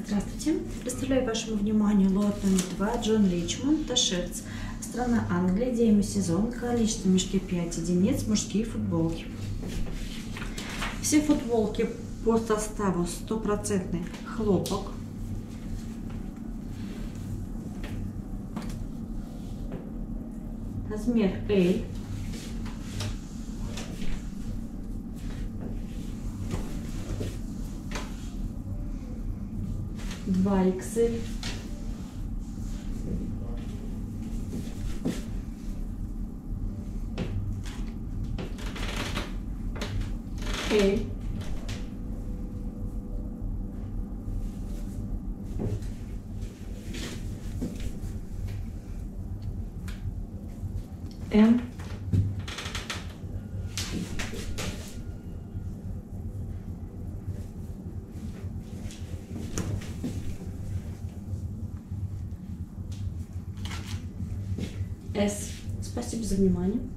Здравствуйте! Представляю вашему вниманию лот номер 2 Джон Ричмонд Таширц. Страна Англия, демисезон, количество мешки 5 единиц, мужские футболки. Все футболки по составу 100% хлопок. Размер L. Два XL. L. М. С. Спасибо за внимание.